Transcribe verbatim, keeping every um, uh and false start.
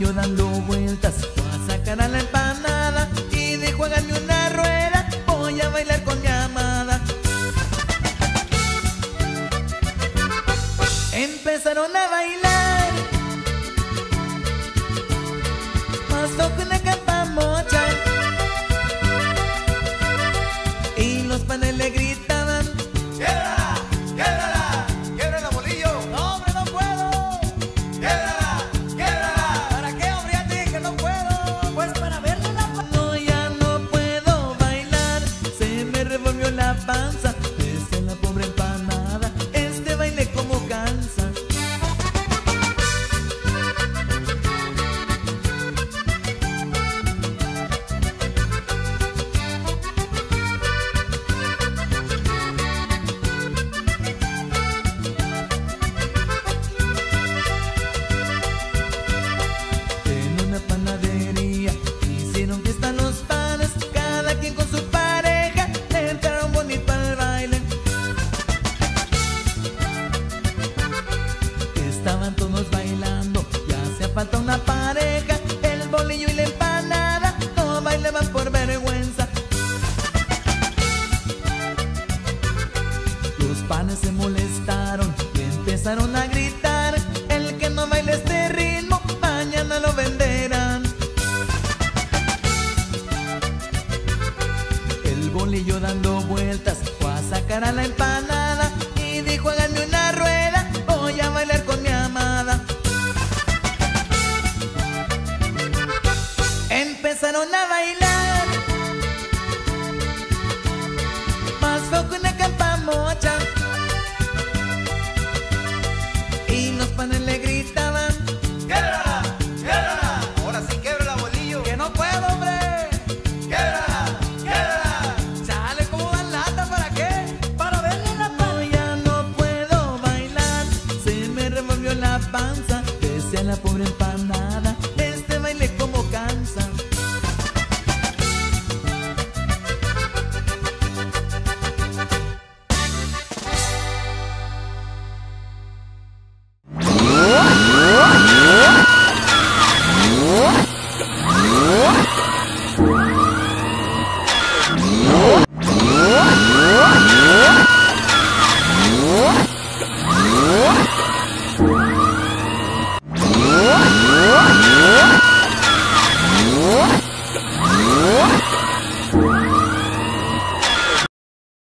bolillo dando vueltas, fue a sacar a la empanada y dijo: háganme una rueda, voy a bailar con mi amada. Empezaron a bailar, pasó con una campamocha y los panes le gritaban: ¡Quiebrala! ¡Quiebrala! ¡Quiebrala, bolillo! ¡No, hombre, no puedo! ¡Quiebrala! ¡Quiebrala! ¿Para qué, hombre? Ya te dije que no puedo. Pues para verle la panza. No, ya no puedo bailar, se me revolvió la panza. Decía la pobre empanada, este baile como cansa. En una panadería hicieron fiesta los panes, cada quien con su pareja, entraron bonito al baile. Estaban todos bailando, ya hacía falta una pareja, el bolillo y la empanada no bailaban por vergüenza. Los panes se molestaron y empezaron a gritar: el que no baile este ritmo, mañana lo venderán. El bolillo dando vueltas fue a sacar a la empanada y dijo: háganme una rueda, voy a bailar con mi amada. Empezaron a bailar, pasó con una campamocha y los panes le gritaban: ¡Quiebrala! ¡Quiebrala! Ahora sí, quiebrala, bolillo. que no puedo, hombre. ¡Quiebrala! ¡Quiebrala! Chale, ¿cómo dan lata? ¿Para qué? Para verle la panza. No, ya no puedo bailar, se me revolvió la panza. Decía la pobre empanada,